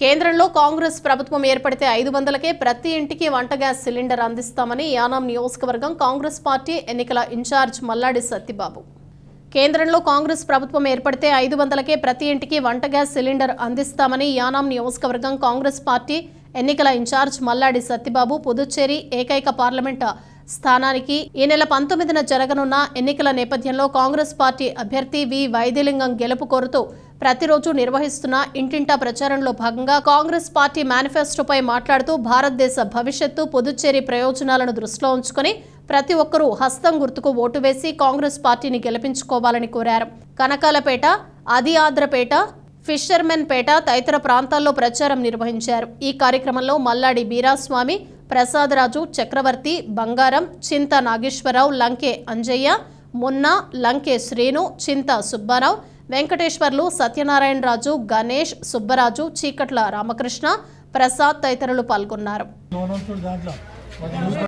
కేంద్రంలో కాంగ్రెస్ ప్రభుత్వం ఏర్పడితే 500కే ప్రతి ఇంటికి వంట గ్యాస్ సిలిండర్ అందిస్తామని యానాం నియోజకవర్గం కాంగ్రెస్ పార్టీ ఎన్నికల ఇన్ఛార్జ్ మల్లాడి సత్యబాబు. కేంద్రంలో కాంగ్రెస్ ప్రభుత్వం ఏర్పడితే 500కే ప్రతి ఇంటికి వంట గ్యాస్ సిలిండర్ అందిస్తామని యానాం నియోజకవర్గం కాంగ్రెస్ పార్టీ ఎన్నికల ఇన్ఛార్జ్ మల్లాడి సత్యబాబు పుదుచ్చేరి ఏకైక పార్లమెంట్ స్థానానికి ఈ నెల 19న జరగనున్న ఎన్నికల నేపథ్యంలో కాంగ్రెస్ పార్టీ అభ్యర్థి వి వైద్యలింగం గెలుపు కోరుతూ ప్రతిరోజు నిర్వహిస్తున్న ఇంటింటా ప్రచారంలో భాగంగా కాంగ్రెస్ పార్టీ మేనిఫెస్టోపై మాట్లాడుతూ భారతదేశ భవిష్యత్తు పుదుచ్చేరి ప్రయోజనాలను దృష్టిలో ఉంచుకొని ప్రతి ఒక్కరూ హస్తం గుర్తుకు ఓటు వేసి కాంగ్రెస్ పార్టీని గెలిపించుకోవాలని కోరారు. కనకాలపేట, ఆదిఆద్రపేట, ఫిషర్మెన్ పేట తదితర ప్రాంతాల్లో ప్రచారం నిర్వహించారు. ఈ కార్యక్రమంలో మల్లాడి బీరాస్వామి, ప్రసాదరాజు, చక్రవర్తి, బంగారం, చింత నాగేశ్వరరావు, లంకే అంజయ్య, మున్నా, లంకే శ్రీను, చింత సుబ్బారావు, వెంకటేశ్వర్లు, సత్యనారాయణరాజు, గణేష్, సుబ్బరాజు, చీకట్ల రామకృష్ణ, ప్రసాద్ తదితరులు పాల్గొన్నారు.